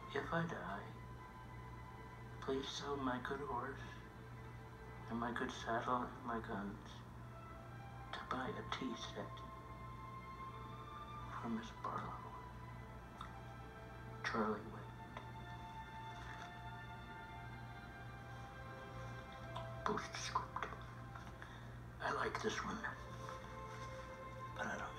If I die, please sell my good horse and my good saddle and my guns to buy a tea set for Miss Barlow. Charley Wade. Postscript. I like this one, but I don't